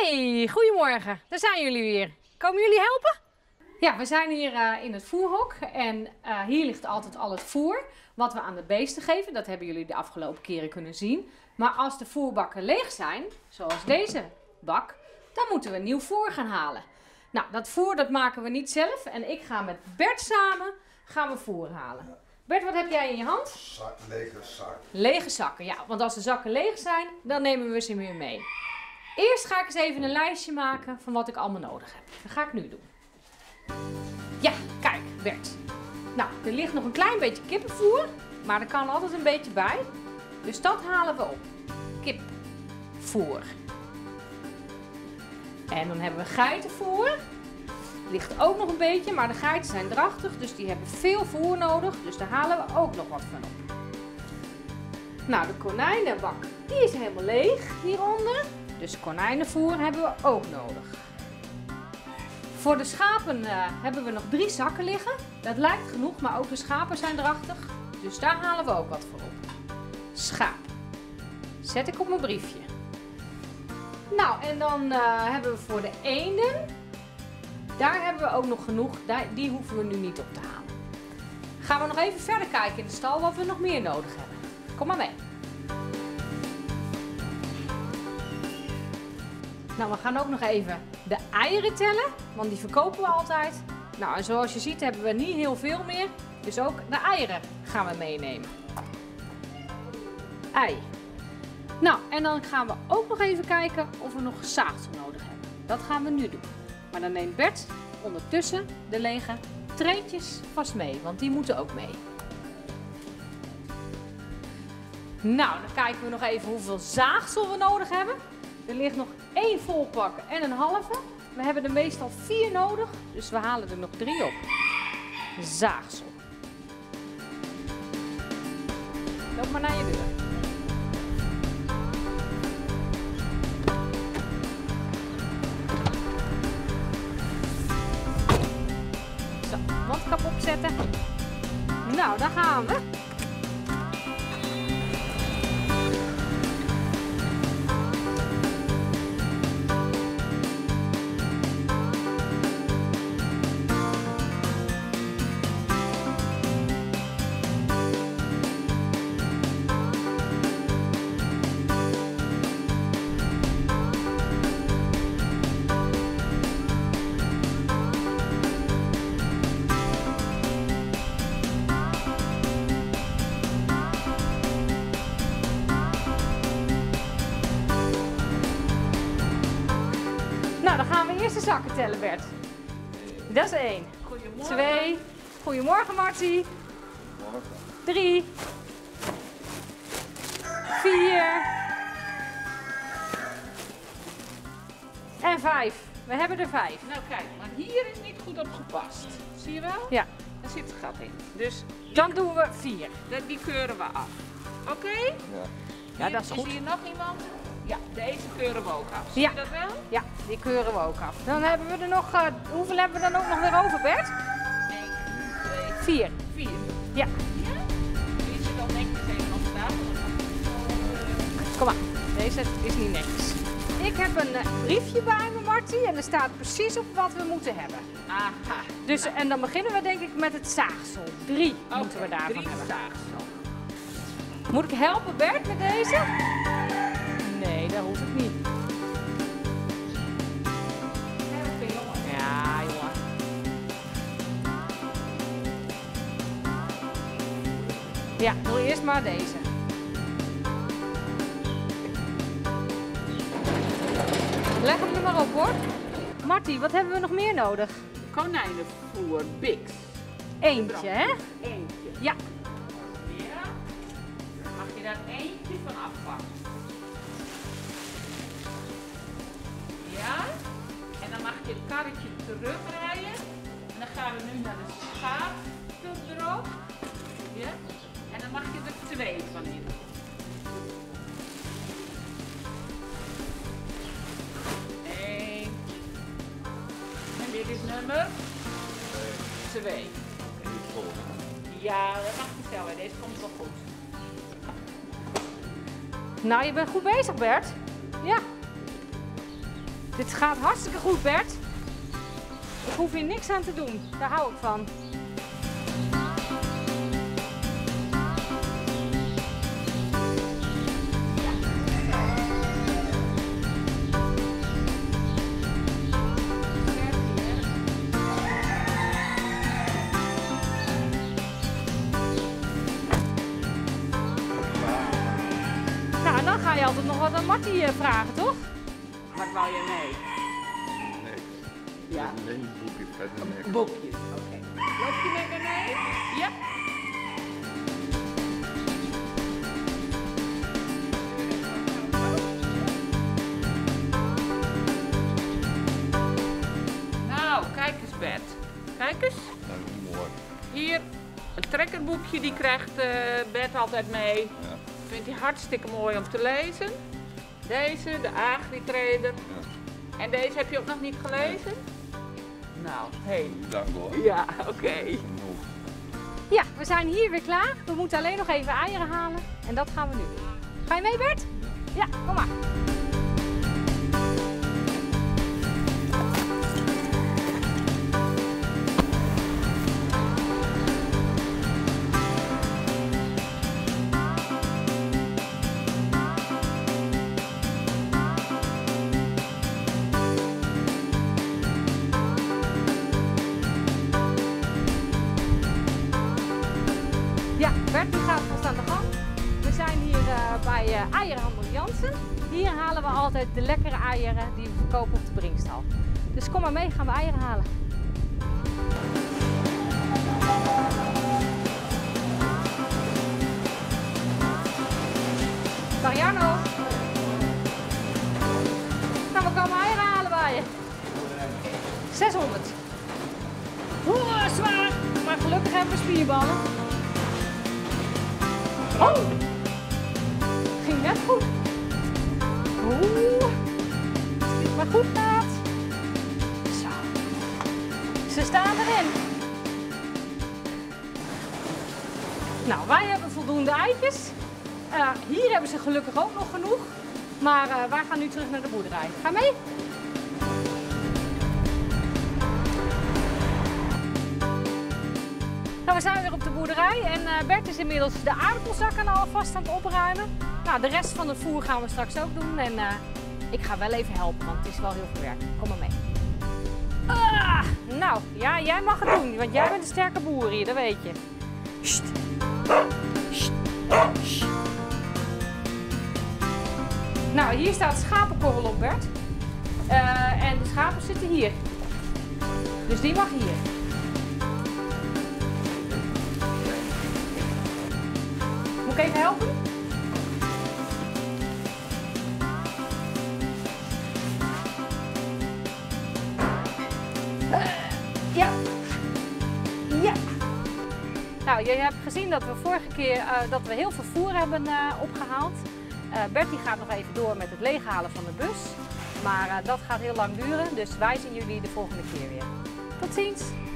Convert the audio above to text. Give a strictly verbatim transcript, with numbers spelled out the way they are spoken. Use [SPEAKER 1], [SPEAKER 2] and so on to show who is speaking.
[SPEAKER 1] Hey, goedemorgen. Daar zijn jullie weer. Komen jullie helpen? Ja, we zijn hier uh, in het voerhok en uh, hier ligt altijd al het voer wat we aan de beesten geven. Dat hebben jullie de afgelopen keren kunnen zien. Maar als de voerbakken leeg zijn, zoals deze bak, dan moeten we nieuw voer gaan halen. Nou, dat voer dat maken we niet zelf en ik ga met Bert samen gaan we voer halen. Bert, wat heb jij in je hand?
[SPEAKER 2] Zak, lege zakken.
[SPEAKER 1] Lege zakken, ja. Want als de zakken leeg zijn, dan nemen we ze weer mee. Eerst ga ik eens even een lijstje maken van wat ik allemaal nodig heb. Dat ga ik nu doen. Ja, kijk, Bert. Nou, er ligt nog een klein beetje kippenvoer, maar er kan altijd een beetje bij. Dus dat halen we op. Kipvoer. En dan hebben we geitenvoer. Ligt ook nog een beetje, maar de geiten zijn drachtig, dus die hebben veel voer nodig. Dus daar halen we ook nog wat van op. Nou, de konijnenbak, die is helemaal leeg hieronder. Dus konijnenvoer hebben we ook nodig. Voor de schapen uh, hebben we nog drie zakken liggen. Dat lijkt genoeg, maar ook de schapen zijn drachtig. Dus daar halen we ook wat voor op. Schaap. Zet ik op mijn briefje. Nou, en dan uh, hebben we voor de eenden. Daar hebben we ook nog genoeg. Die hoeven we nu niet op te halen. Gaan we nog even verder kijken in de stal wat we nog meer nodig hebben. Kom maar mee. Nou, we gaan ook nog even de eieren tellen, want die verkopen we altijd. Nou, en zoals je ziet hebben we niet heel veel meer, dus ook de eieren gaan we meenemen. Ei. Nou, en dan gaan we ook nog even kijken of we nog zaagsel nodig hebben. Dat gaan we nu doen. Maar dan neemt Bert ondertussen de lege treetjes vast mee, want die moeten ook mee. Nou, dan kijken we nog even hoeveel zaagsel we nodig hebben. Er ligt nog één volpak en een halve. We hebben er meestal vier nodig, dus we halen er nog drie op. Zaagsel. Loop maar naar je deur. Zo, wandkap opzetten. Nou, daar gaan we. Nou, dan gaan we eerst de zakken tellen, Bert. Dat is één.
[SPEAKER 3] Goedemorgen.
[SPEAKER 1] Twee. Goedemorgen, Martie.
[SPEAKER 2] Morgen.
[SPEAKER 1] Drie. Vier. En vijf. We hebben er vijf.
[SPEAKER 3] Nou kijk, maar hier is niet goed op gepast. Zie je wel?
[SPEAKER 1] Ja.
[SPEAKER 3] Daar zit een gat in. Dus
[SPEAKER 1] Dan doen we vier.
[SPEAKER 3] die, die keuren we af. Oké?
[SPEAKER 2] Ja.
[SPEAKER 1] Ja, dat is goed.
[SPEAKER 3] Zie je nog iemand? Ja, deze keuren we ook af. Zie
[SPEAKER 1] Ja.
[SPEAKER 3] je dat wel?
[SPEAKER 1] Ja, die keuren we ook af. Dan hebben we er nog, uh, hoeveel hebben we dan ook nog weer over, Bert?
[SPEAKER 3] één, twee,
[SPEAKER 1] Vier.
[SPEAKER 3] vier.
[SPEAKER 1] Ja.
[SPEAKER 3] Ja? Die zit dan netjes even op tafel.
[SPEAKER 1] Kom maar, deze is niet netjes. Ik heb een uh, briefje bij me, Martie, en er staat precies op wat we moeten hebben.
[SPEAKER 3] Aha.
[SPEAKER 1] Dus, en dan beginnen we denk ik met het zaagsel. Drie
[SPEAKER 3] Okay,
[SPEAKER 1] moeten we daarvan
[SPEAKER 3] drie
[SPEAKER 1] hebben.
[SPEAKER 3] zaagsel.
[SPEAKER 1] Moet ik helpen, Bert, met deze? Nee, dat hoef ik niet. Ja, jongen. Ja, doe eerst maar deze. Leg hem er maar op, hoor. Martie, wat hebben we nog meer nodig?
[SPEAKER 3] Konijnenvoer, Bix.
[SPEAKER 1] Eentje, hè?
[SPEAKER 3] Eentje.
[SPEAKER 1] Ja.
[SPEAKER 3] Ja. Dan mag je daar eentje van afpakken. Ja. En dan mag je het karretje terugrijden. En dan gaan we nu naar de schaapdrop. Ja. En dan mag je er twee van in. Eén. En dit is nummer twee. Ja, dat mag je tellen. Deze komt wel goed.
[SPEAKER 1] Nou, je bent goed bezig, Bert. Ja. Dit gaat hartstikke goed, Bert. Ik hoef hier niks aan te doen. Daar hou ik van. Nou, en dan ga je altijd nog wat aan Marty uh, vragen, toch?
[SPEAKER 3] Wat wou je mee?
[SPEAKER 2] Nee.
[SPEAKER 3] Ja.
[SPEAKER 2] Alleen een boekje, verder niks.
[SPEAKER 3] Boekjes, oké. Loop je met me mee? Ja. Nou, kijk eens Bert. Kijk eens.
[SPEAKER 2] Nou, mooi.
[SPEAKER 3] Hier, een trekkerboekje, die krijgt uh, Bert altijd mee.
[SPEAKER 2] Ja.
[SPEAKER 3] Vindt hij hartstikke mooi om te lezen. Deze, de Agri-trader.
[SPEAKER 2] Ja.
[SPEAKER 3] En deze heb je ook nog niet gelezen? Nou, hé. Hey.
[SPEAKER 2] Dank hoor.
[SPEAKER 3] Ja, oké. Okay.
[SPEAKER 1] Ja, we zijn hier weer klaar. We moeten alleen nog even eieren halen. En dat gaan we nu doen. Ga je mee, Bert? Ja, kom maar. Ja, Bert die gaat vast aan de gang. We zijn hier uh, bij uh, eierenhandel Jansen. Hier halen we altijd de lekkere eieren die we verkopen op de Brinkstal. Dus kom maar mee, gaan we eieren halen. Mariano. Nou, we komen eieren halen bij je. zeshonderd. Oeh, zwaar. Maar gelukkig hebben we spierballen. Oh! Ging net goed. Oeh. Als dit maar goed gaat. Zo. Ze staan erin. Nou, wij hebben voldoende eitjes. Uh, hier hebben ze gelukkig ook nog genoeg. Maar uh, wij gaan nu terug naar de boerderij. Ga mee? Nou, we zijn weer op de boerderij en uh, Bert is inmiddels de aardappelzakken alvast aan het opruimen. Nou, de rest van het voer gaan we straks ook doen en uh, ik ga wel even helpen, want het is wel heel veel werk. Kom maar mee. Ah, nou, ja, jij mag het doen, want jij bent een sterke boer hier, dat weet je. Sst. Sst. Sst. Nou, hier staat schapenkorrel op, Bert. Uh, en de schapen zitten hier. Dus die mag hier. Moet ik even helpen? Uh, ja. Ja. Nou, je hebt gezien dat we vorige keer uh, dat we heel veel voer hebben uh, opgehaald. Uh, Bertie gaat nog even door met het leeghalen van de bus. Maar uh, dat gaat heel lang duren, dus wij zien jullie de volgende keer weer. Tot ziens!